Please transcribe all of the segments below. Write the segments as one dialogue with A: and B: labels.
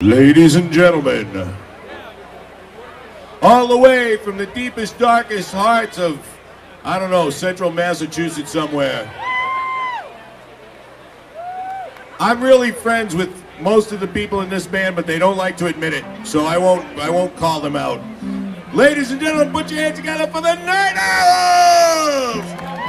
A: Ladies and gentlemen, all the way from the deepest, darkest hearts of, I don't know, central Massachusetts somewhere. I'm really friends with most of the people in this band, but they don't like to admit it, so I won't call them out. Ladies and gentlemen, put your hands together for the Night Owls!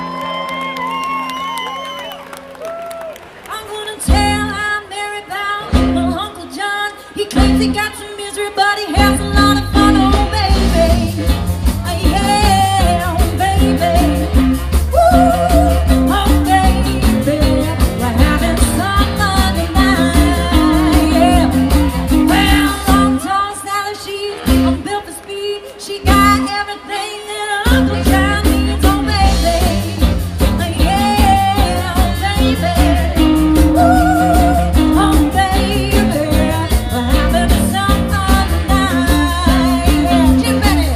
B: I'm gonna tell how Mary about little Uncle John. He claims he got some misery, but he has a lot of fun, oh baby. Yeah, oh baby. Woo, oh baby. We're having some fun tonight, yeah. Well, long, tall, Sally, she's built for speed. She got everything that Uncle John needs, oh baby. Yeah, oh baby. Woo, oh baby. We're having some fun tonight, yeah. Jim Bennett.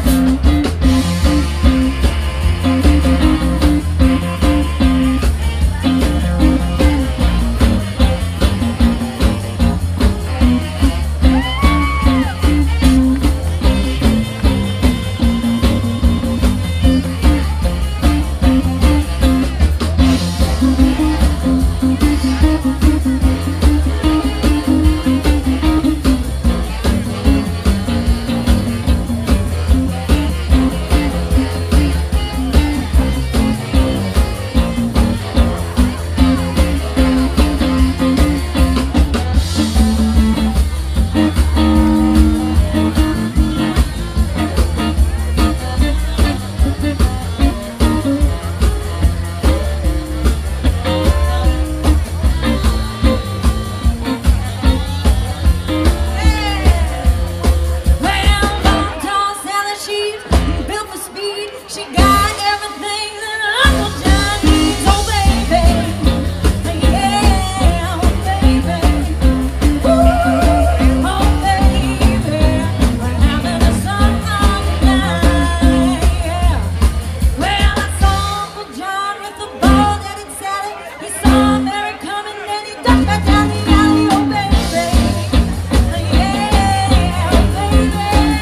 B: She got everything that Uncle John needs, oh baby. Yeah, oh baby. Woo, oh baby. We're having some fun tonight, yeah. Well, I saw Uncle John with the ball that he'd Sally. He saw Mary coming and he ducked back down the alley, oh baby. Yeah, oh baby.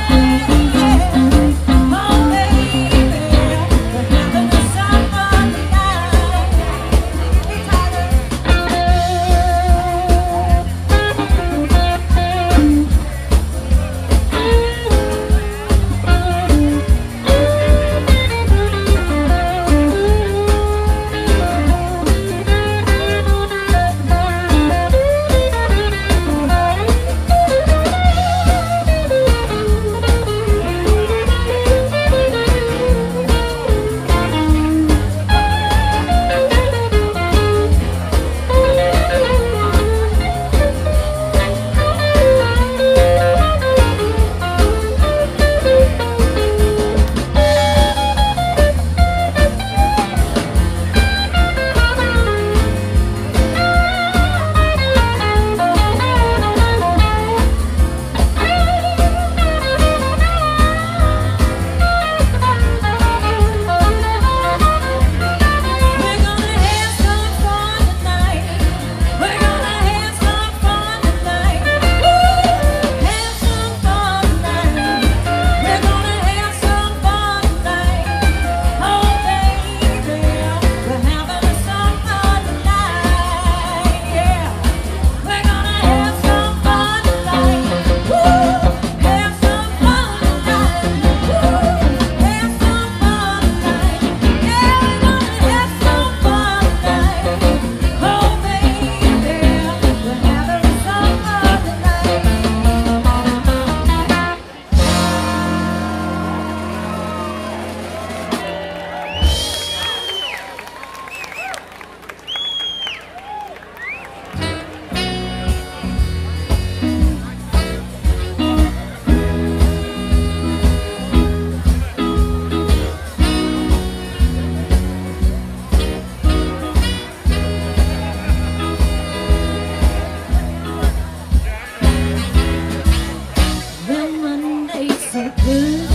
B: So good.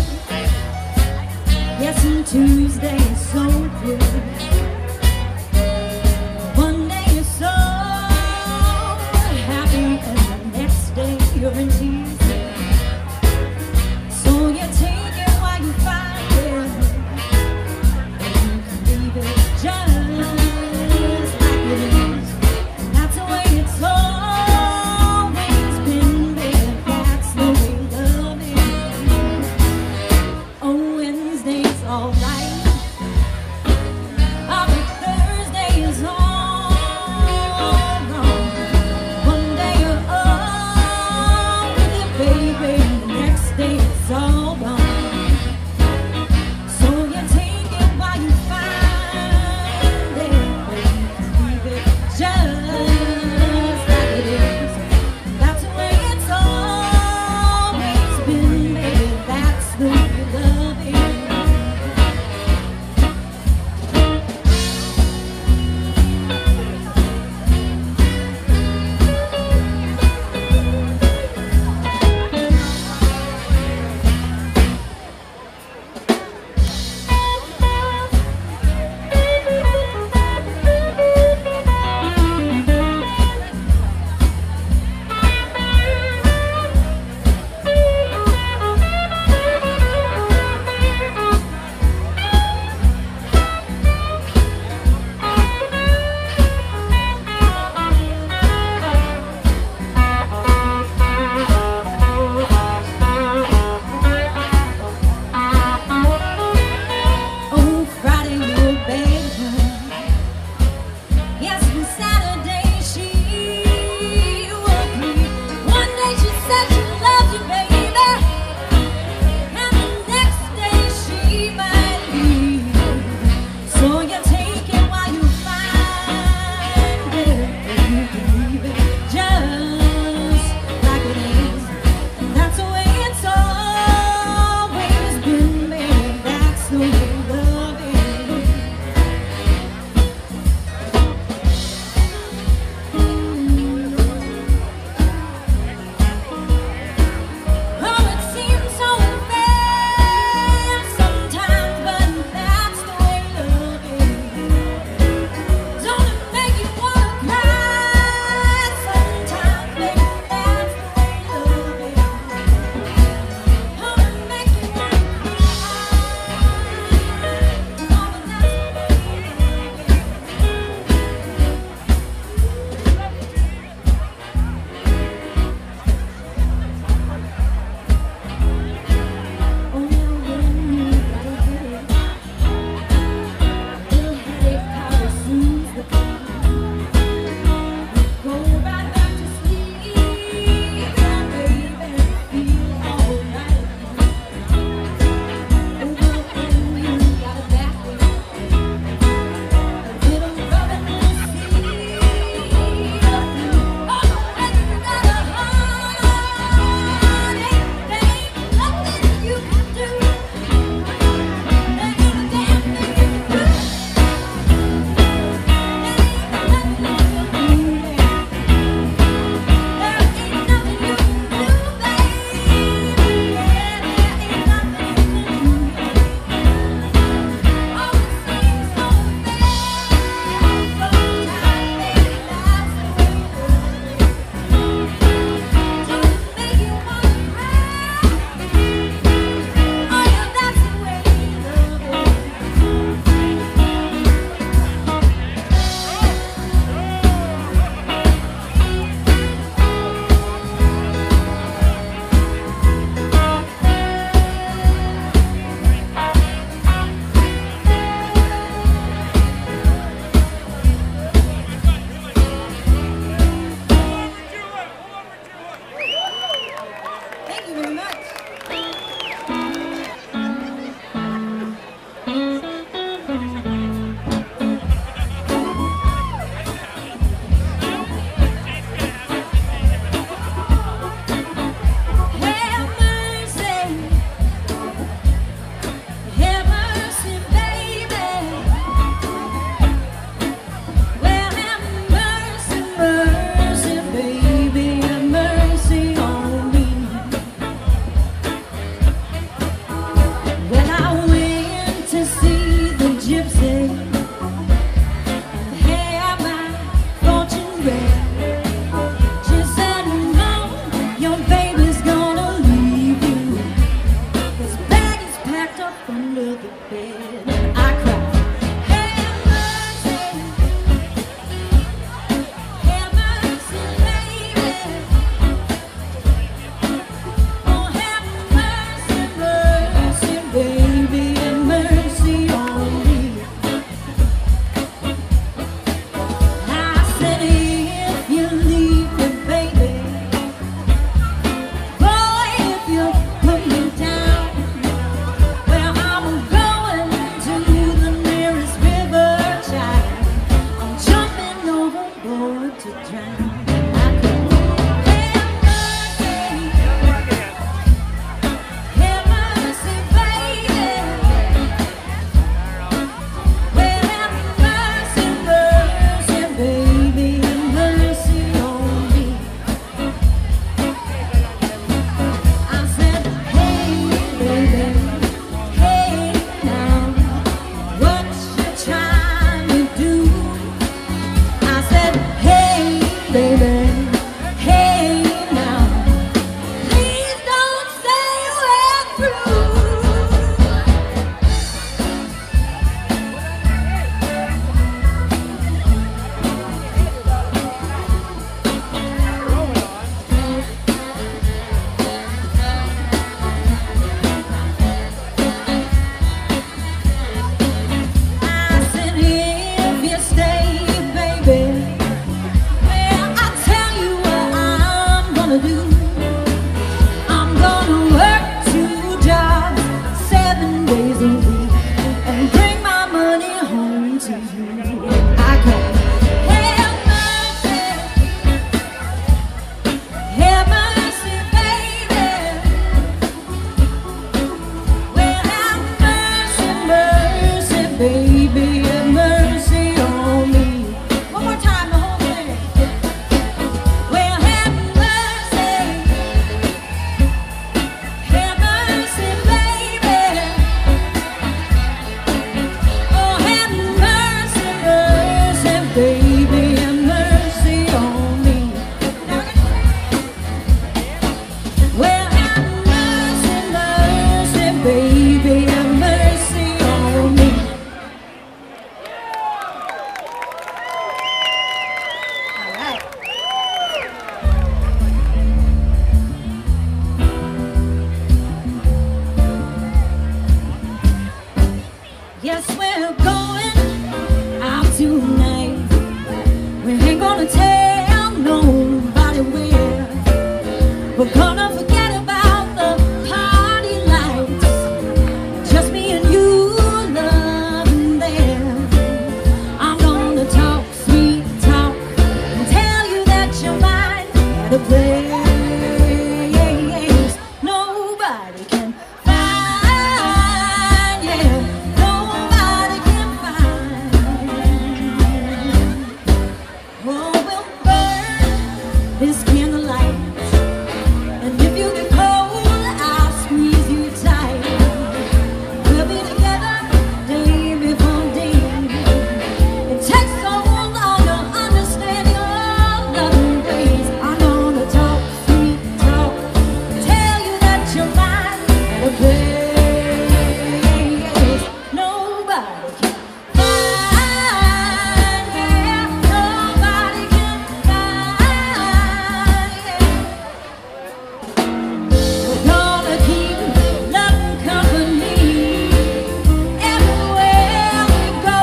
B: Yes, and Tuesday is so good. One day you're so happy, and the next day you're in up under the bed and I cried. Have mercy, baby. Oh, have mercy, mercy, baby, and mercy on me. I said, if you leave me, baby, boy, if you put me down, well, I'm going to the nearest river, child. I'm jumping overboard to drown. I could have mercy, baby. Well, have mercy, mercy, baby, and mercy on me. I said, hey, baby, hey, now, what you trying to do? I said, hey, baby, hey, now, please don't say we're through. I said, if you stay, baby, well, I'll tell you what I'm gonna do. I'm gonna work 2 jobs, 7 days a week, and bring my money home to you. I could have mercy, baby. Well, have mercy, mercy, baby, have mercy on me. One more time, the whole thing. Well, have mercy, baby. Oh, have mercy, mercy, baby, have mercy on me. Well, have mercy, mercy, baby, have mercy on me. All right. Yes, we're going out tonight. We ain't gonna tell nobody where. We're gonna forget about the party lights. Just me and you, loving there. I'm gonna talk sweet talk and tell you that you're mine at a place nobody can find. Yeah, nobody can find. Oh, we'll burn this candlelight. And if you get cold, I'll squeeze you tight. We'll be together day before day. It takes so long to understand your loving ways. I'm gonna talk sweet talk, tell you that you're mine at a place nobody can find. Yeah, nobody can find. Yeah. We're gonna keep love company everywhere we go.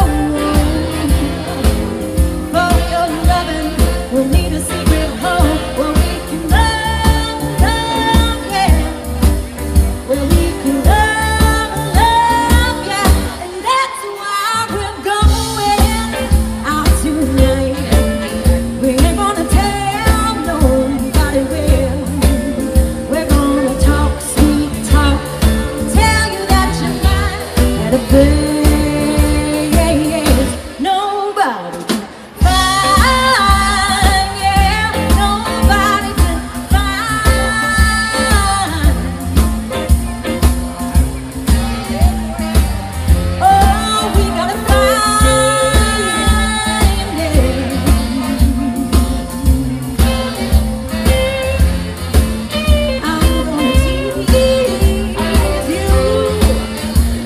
B: For your loving, we'll need a secret home where we can love, yeah. Where we can love, yeah. And that's why we're going out tonight. We ain't gonna tell nobody where. We're gonna talk sweet talk, tell you that you're mine at a place nobody can find. Yeah, nobody can find. Oh, we gotta find it. I'm gonna tease you.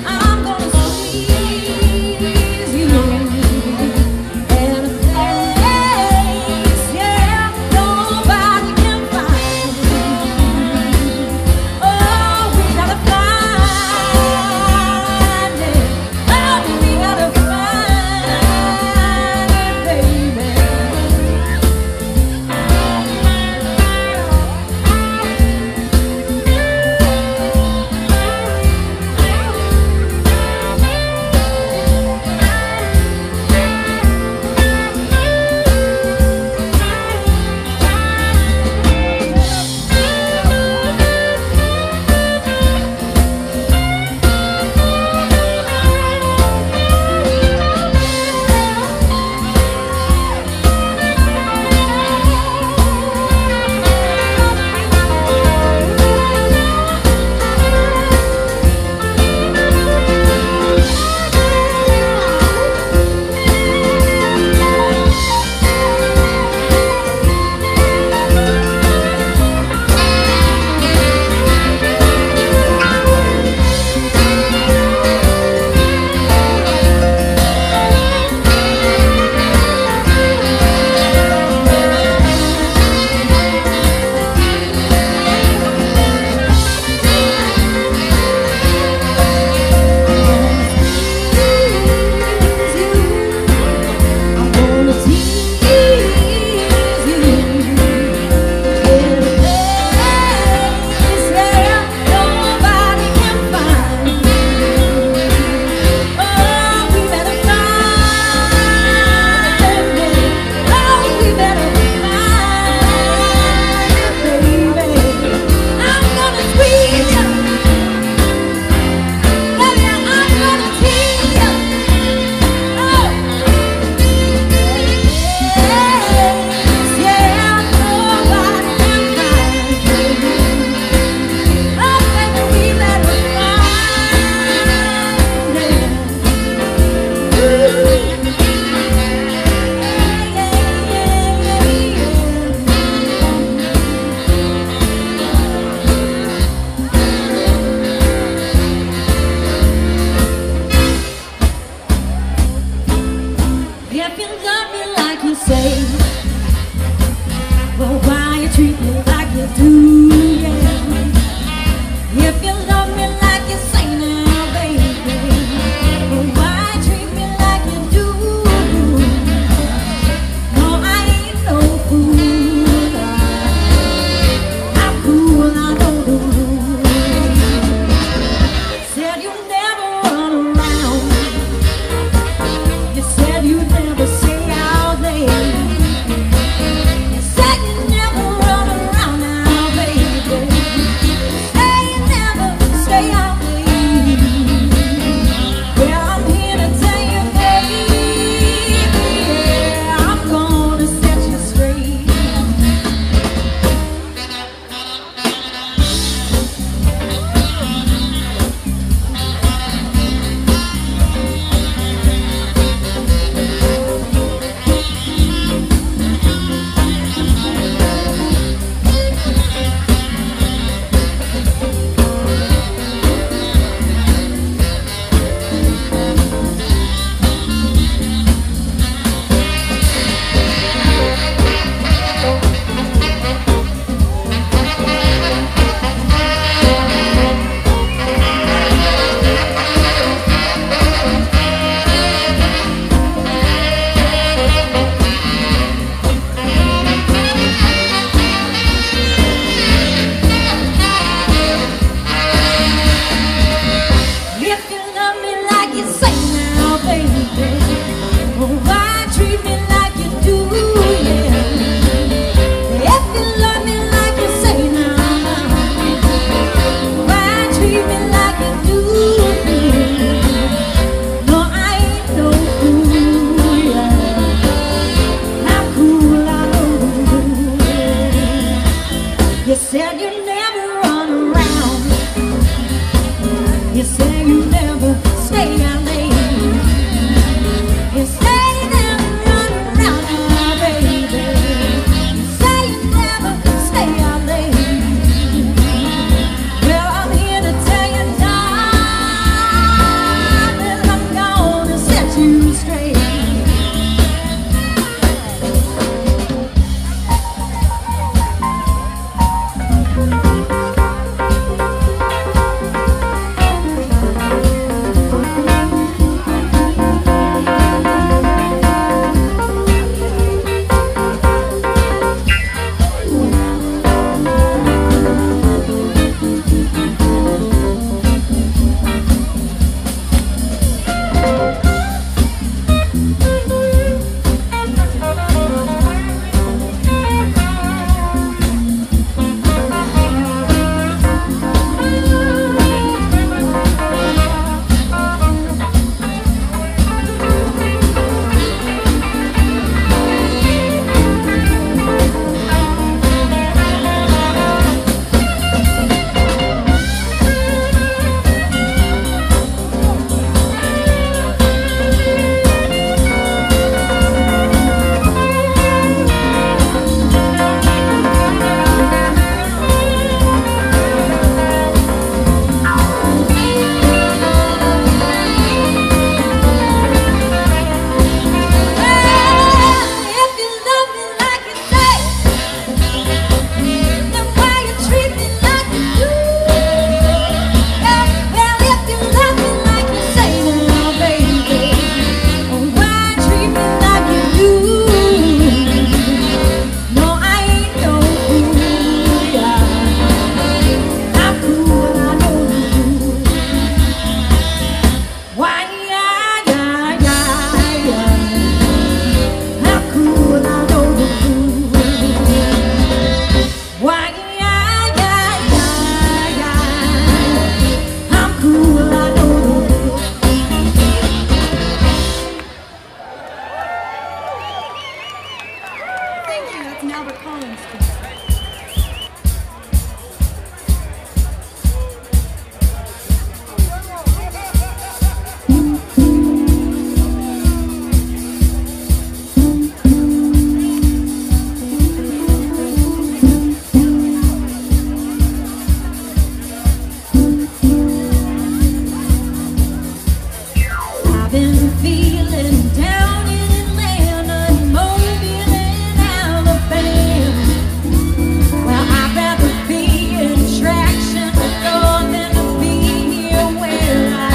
B: been feeling down in Atlanta and Mobile and Alabama. Well, I'd rather be in Traction North than to be here where I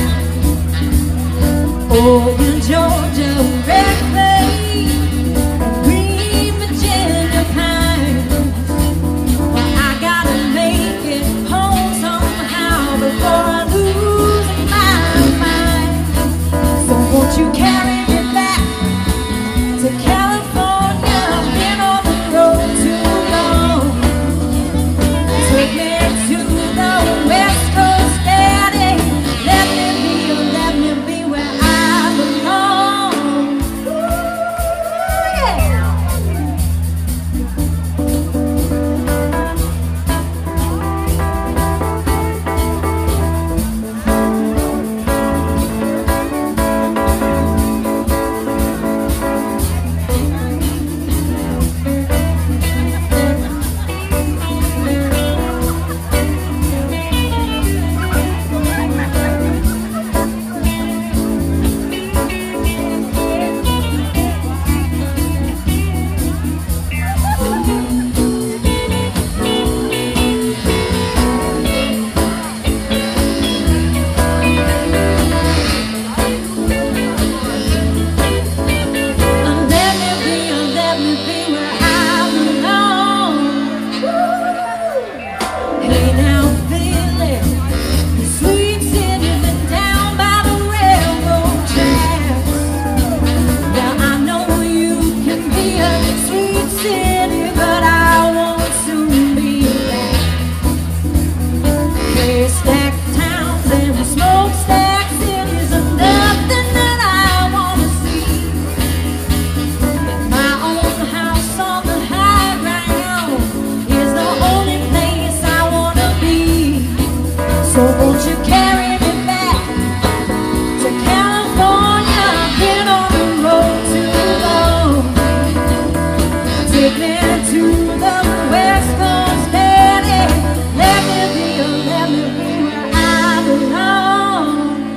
B: am. Oh, in Georgia, Red Clay, green Virginia pine. Well, I gotta make it home somehow before I lose my mind. So won't you carry me back to California? I've been on the road too long. Take me to the West Coast, Daddy. Let me be where I belong. Ooh, yeah. Let me be where I belong. Hey now, Philly, the sweet city been down by the railroad tracks. Now I know you can be a sweet city, but I won't soon be back. Haystack towns and smokestack cities are nothing that I wanna see. My own house on the high ground is the only place I wanna be. So won't you carry me back to California? I've been on the road too long. Take me to the West Coast, Daddy. Let me be where I belong.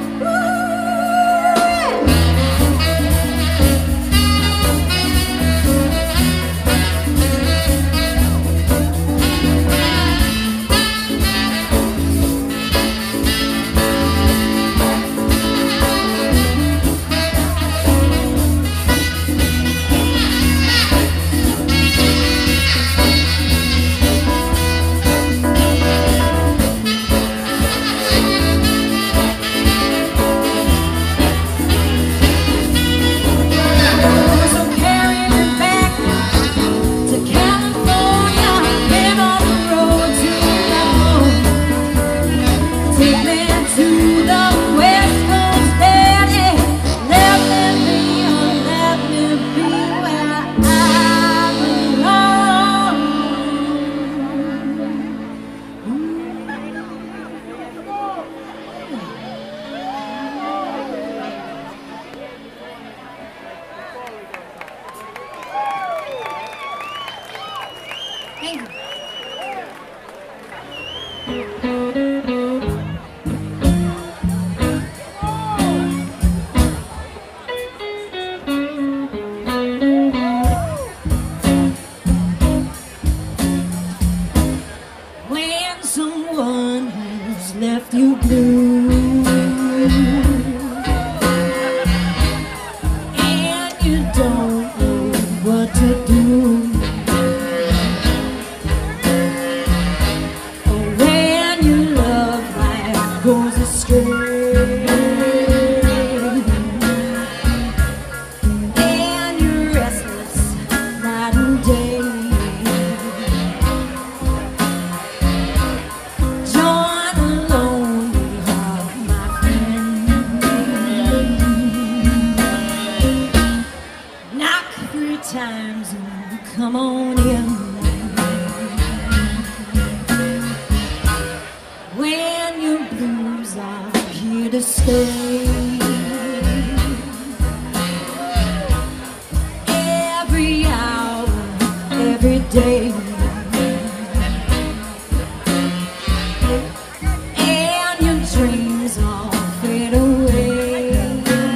B: So carry me back to California. I've been on the road too long. Take me to the West Coast, Daddy. Let me be where I belong. Thank you. When someone has left you blue and you don't know what to do, or when your love life goes astray and you're restless night and day, join the lonely heart, my friend. Knock 3 times and come on in. When your blues are here to stay, every hour, every day, and your dreams all fade away.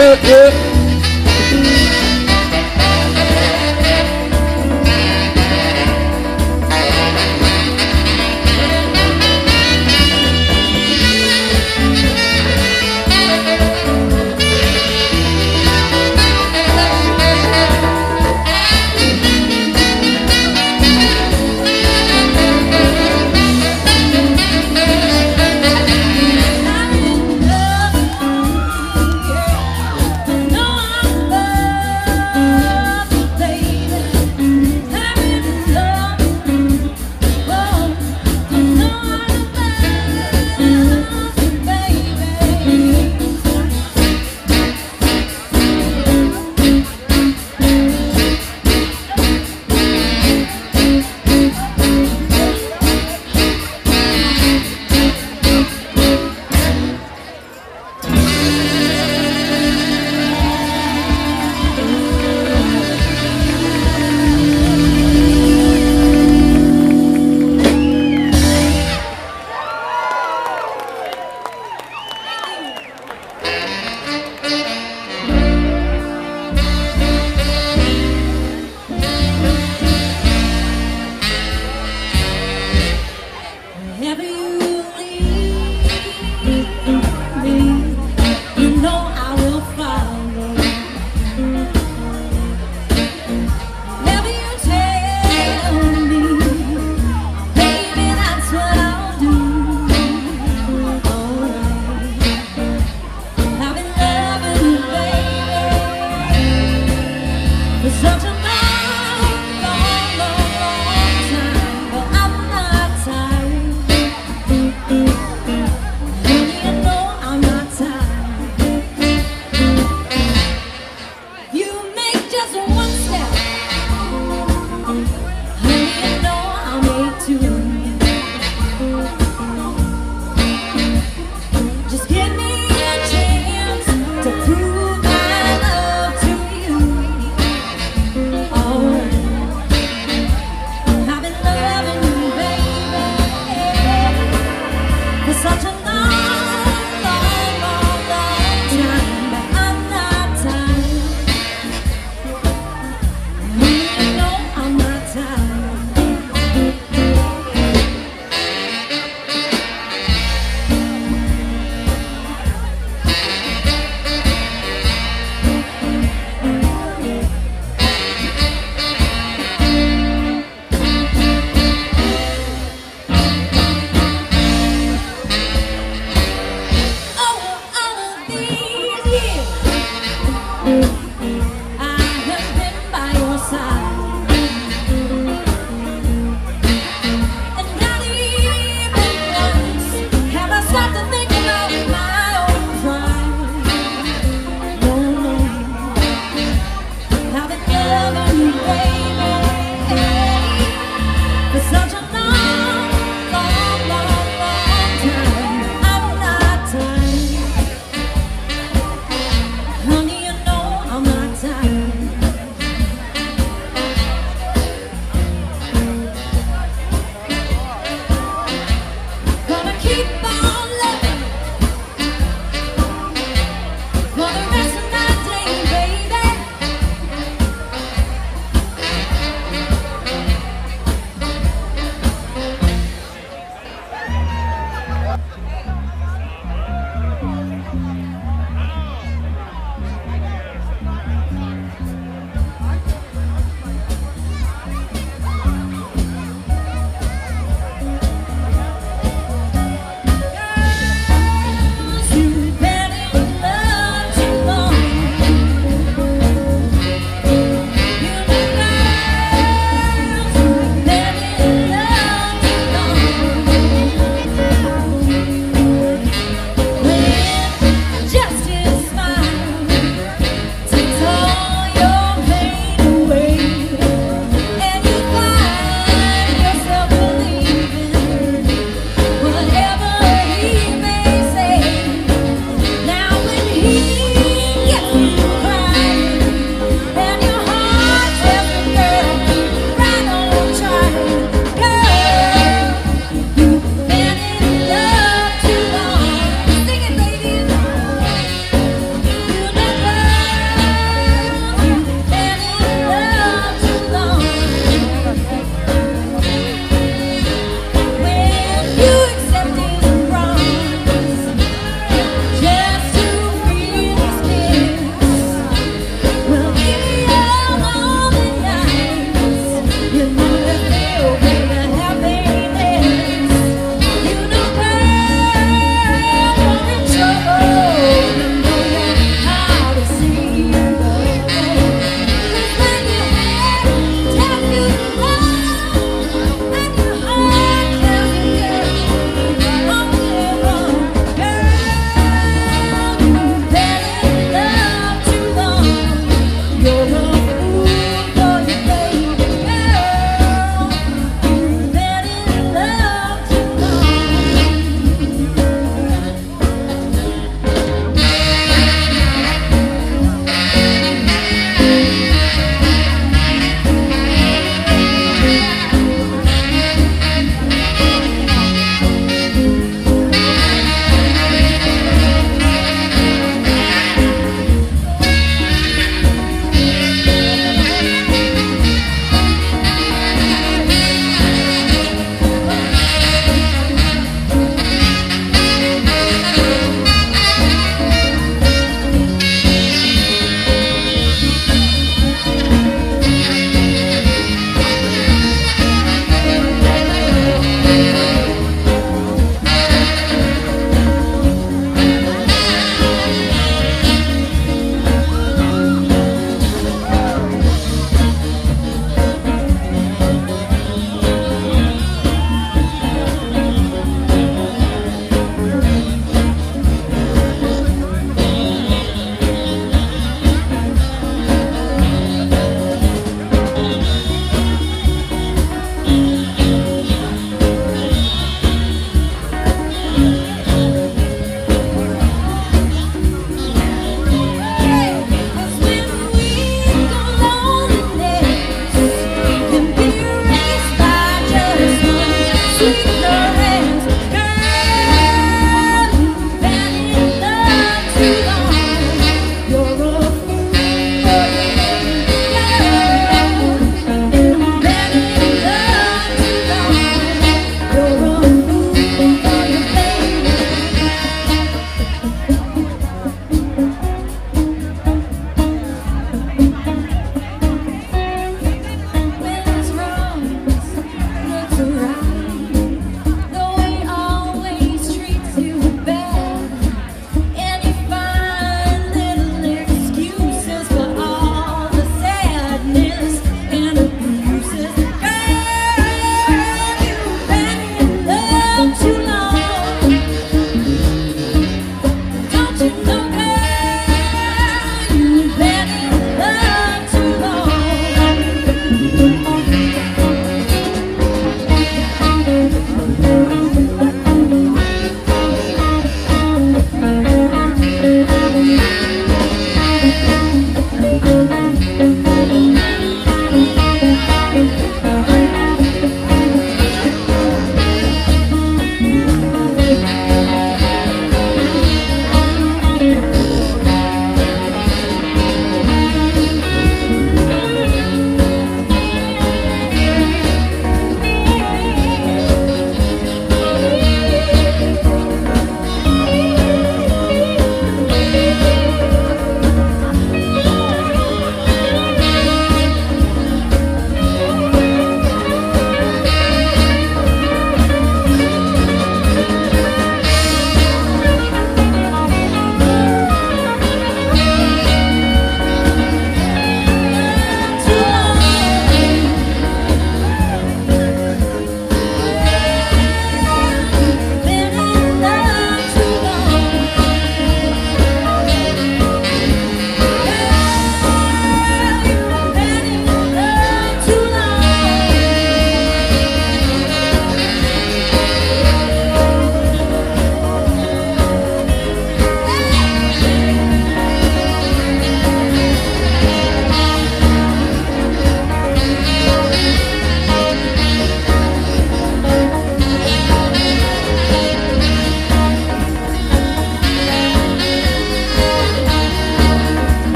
B: No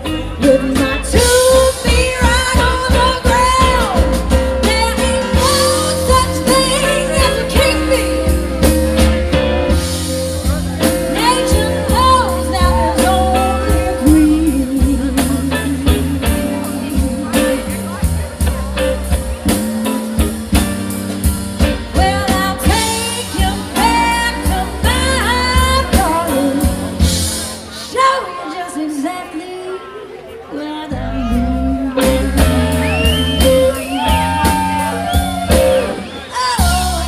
B: with my 2 feet right on the ground. There ain't no such thing as a king bee. Nature knows that there's only a queen. Well, I'll take you back to my darling, show you just exactly what I mean. Oh,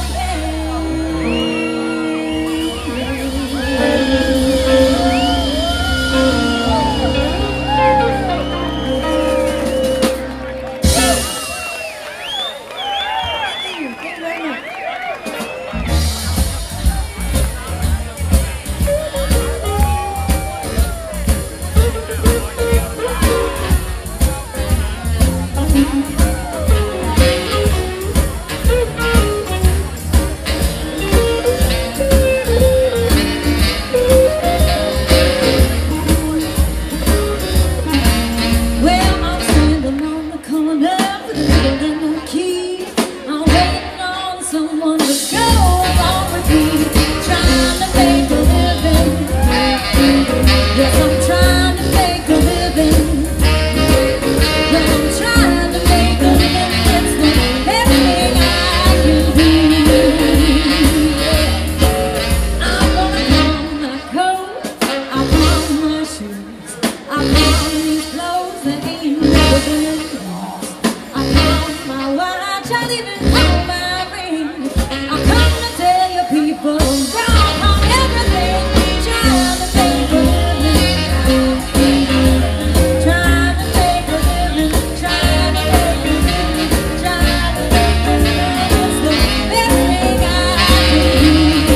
B: Thank you very much. Well, I'm standing on the corner with a golden key. I'm waiting on someone to go along with me, trying to make a living. Yes, I'm trying to make a living. Yes, I'm trying to make a living. It's the best thing I can do. I'm gonna pawn my coat, I'll pawn my shoes, I'll pawn these clothes that ain't never been used. I'll pawn my watch, I'll even pawn my ring. I'm come to tell you people, I'm gonna pawn everything, trying to make a living. Trying to make a living, trying to make a living, trying to make a living. It's the best thing I can do.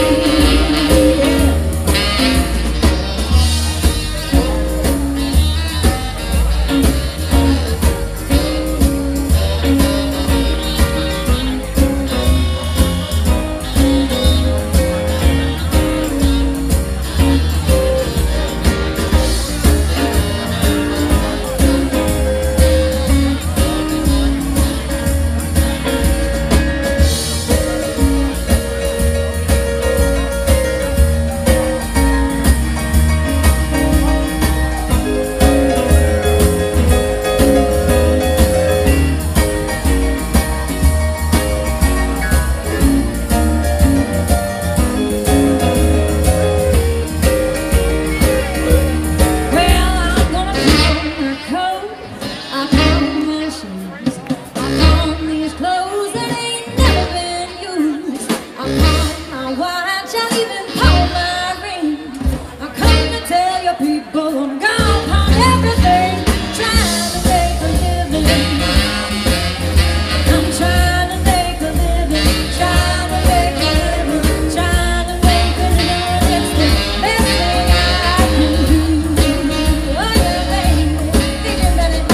B: Well, I'm gonna pawn my coat, I'll pawn my shoes, I'll pawn these clothes that ain't never been used. I'll pawn my watch, I'll even pawn my ring. I'll come to tell you people, I'm gonna pawn everything, trying to make a living. I'm trying to make a living, trying to make a living, trying to make a living. It's the best thing I can do. Oh yeah, baby, think about it.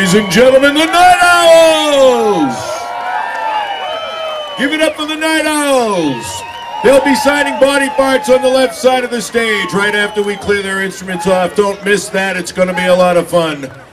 A: Ladies and gentlemen, the Night Owls! Give it up for the Night Owls! They'll be signing body parts on the left side of the stage right after we clear their instruments off. Don't miss that. It's going to be a lot of fun.